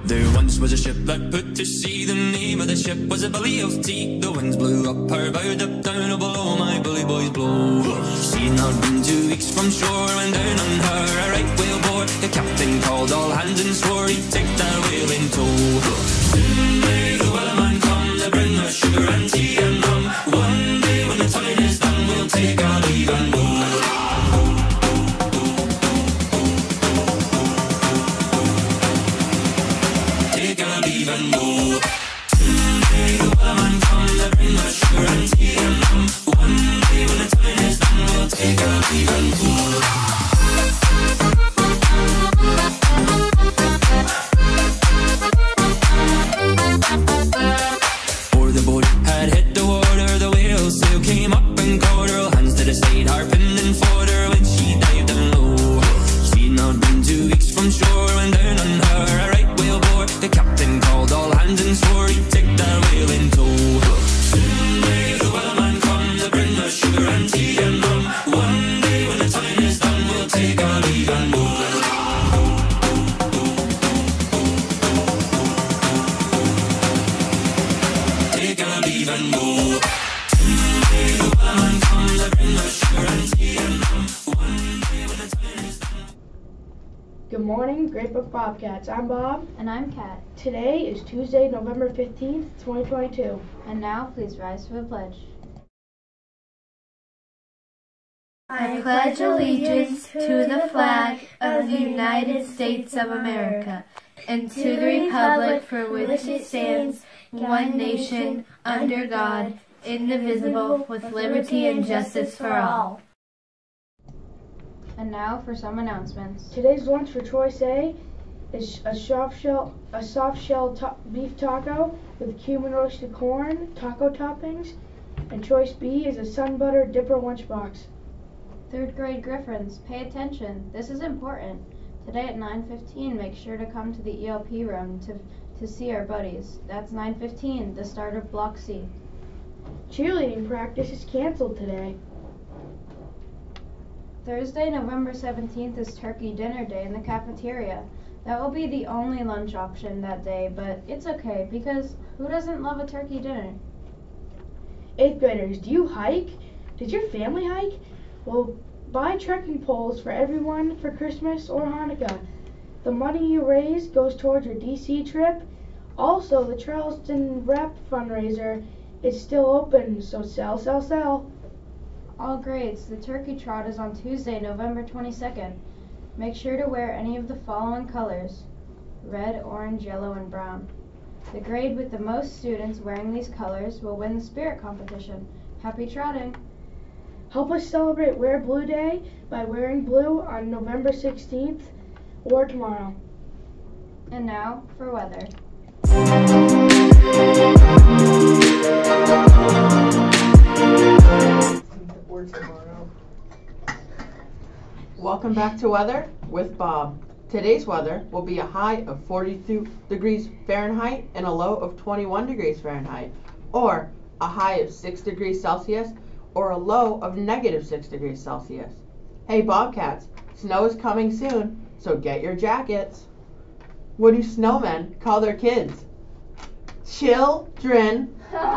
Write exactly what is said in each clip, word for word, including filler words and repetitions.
There once was a ship that put to sea. The name of the ship was a Billy of Tea. The winds blew up her bow, up down, oh below my bully boys blow. She'd not been two weeks from shore when down on her a right whale bore. The captain called all hands and swore he'd take that whale in tow. Soon may the wellerman come to bring us sugar and tea and rum. One day when the time is done, we'll take our leave and go. And go. Someday the wellerman come to bring us sugar and tea and rum. One day when the time is done, we'll take our leave and go. Before the boat had hit the water, the whale sail came up and caught her. All hands to the side, harping and fought her when she dived down low. She'd not been two weeks from shore when down on her a right whale bore. The captain called all hands and swore he'd take that whale in tow. Soon may the wellerman come to bring us sugar and tea and rum. One day when the time is done, we'll take our leave and go. Take our leave and go. Soon may the wellerman come to bring us sugar and tea and rum. One day when the time is done. Good morning, Great Book Bobcats. I'm Bob. And I'm Kat. Today is Tuesday, November fifteenth, twenty twenty-two. And now, please rise for the pledge. I pledge allegiance to the flag of the United States of America and to the republic for which it stands, one nation, under God, indivisible, with liberty and justice for all. And now for some announcements. Today's lunch for Choice A is a soft shell, a soft shell to- beef taco with cumin roasted corn, taco toppings, and Choice B is a sun butter dipper lunchbox. Third grade Griffins, pay attention. This is important. Today at nine fifteen, make sure to come to the E L P room to, to see our buddies. That's nine fifteen, the start of Block C. Cheerleading practice is canceled today. Thursday, November seventeenth is turkey dinner day in the cafeteria. That will be the only lunch option that day, but it's okay because who doesn't love a turkey dinner? Eighth graders, do you hike? Did your family hike? Well, buy trekking poles for everyone for Christmas or Hanukkah. The money you raise goes towards your D C trip. Also, the Charleston Rep fundraiser is still open, so sell, sell, sell. All grades, the turkey trot is on Tuesday, November twenty-second. Make sure to wear any of the following colors: red, orange, yellow, and brown. The grade with the most students wearing these colors will win the spirit competition. Happy trotting! Help us celebrate Wear Blue Day by wearing blue on November sixteenth or tomorrow. And now for weather. Or tomorrow. Welcome back to Weather with Bob. Today's weather will be a high of forty-two degrees Fahrenheit and a low of twenty-one degrees Fahrenheit, or a high of six degrees Celsius or a low of negative six degrees Celsius. Hey Bobcats, snow is coming soon, so get your jackets. What do snowmen call their kids? Children.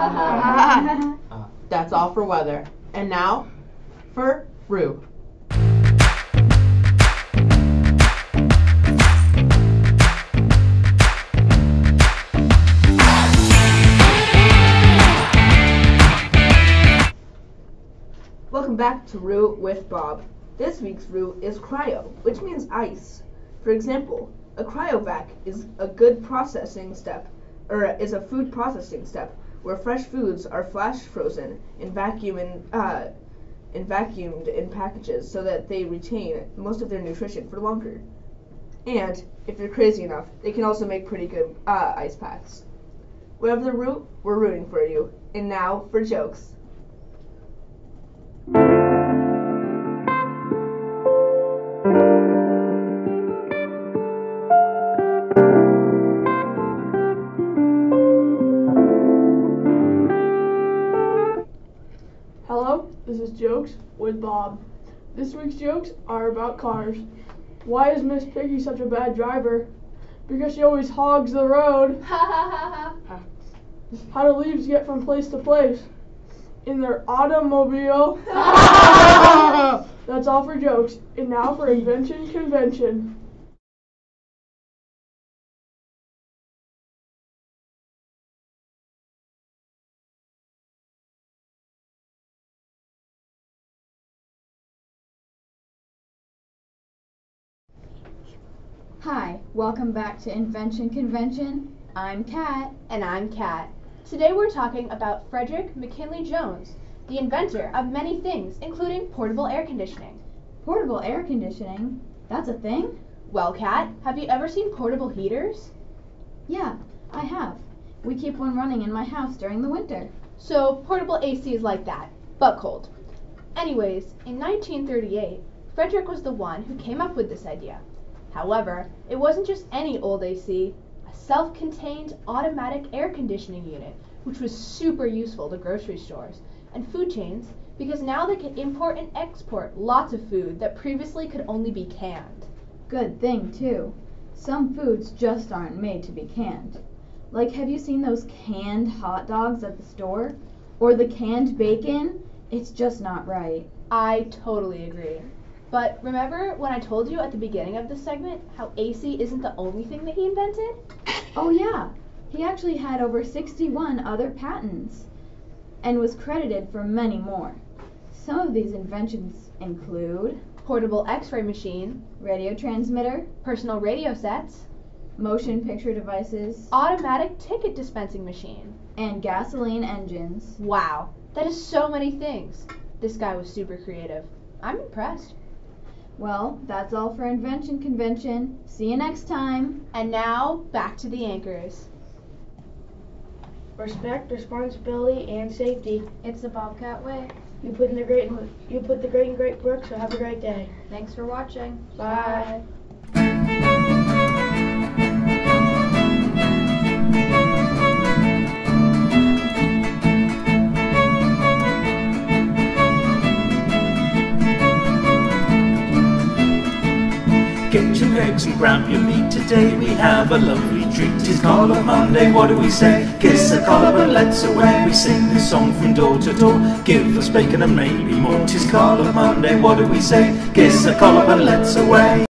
That's all for weather. And now for Rue. Welcome back to Rue with Bob. This week's Rue is cryo, which means ice. For example, a cryovac is a good processing step, or is a food processing step, where fresh foods are flash frozen and vacuum in, uh, and vacuumed in packages so that they retain most of their nutrition for longer. And if you're crazy enough, they can also make pretty good uh, ice packs. Whatever the route, we're rooting for you. And now for jokes. Hello, this is Jokes with Bob. This week's jokes are about cars. Why is Miss Piggy such a bad driver? Because she always hogs the road. How do leaves get from place to place? In their automobile. That's all for jokes. And now for Invention Convention. Hi, welcome back to Invention Convention. I'm Kat. And I'm Kat. Today we're talking about Frederick McKinley Jones, the inventor of many things, including portable air conditioning. Portable air conditioning? That's a thing? Well, Kat, have you ever seen portable heaters? Yeah, I have. We keep one running in my house during the winter. So portable A C is like that, but cold. Anyways, in nineteen thirty-eight, Frederick was the one who came up with this idea. However, it wasn't just any old A C, a self-contained automatic air conditioning unit, which was super useful to grocery stores and food chains because now they can import and export lots of food that previously could only be canned. Good thing, too. Some foods just aren't made to be canned. Like, have you seen those canned hot dogs at the store? Or the canned bacon? It's just not right. I totally agree. But remember when I told you at the beginning of this segment how A C isn't the only thing that he invented? Oh yeah, he actually had over sixty-one other patents and was credited for many more. Some of these inventions include portable X-ray machine, radio transmitter, personal radio sets, motion picture devices, automatic ticket dispensing machine, and gasoline engines. Wow, that is so many things. This guy was super creative. I'm impressed. Well, that's all for Invention Convention. See you next time. And now, back to the anchors. Respect, responsibility, and safety. It's the Bobcat way. You put in the great, you put the great in great work. So have a great day. Thanks for watching. Bye. Get your eggs and grab your meat. Today we have a lovely treat. It's Collop Monday, what do we say? Kiss a collop and let's away. We sing this song from door to door. Give us bacon and maybe more. 'Tis Collop Monday, what do we say? Kiss a collop and let's away.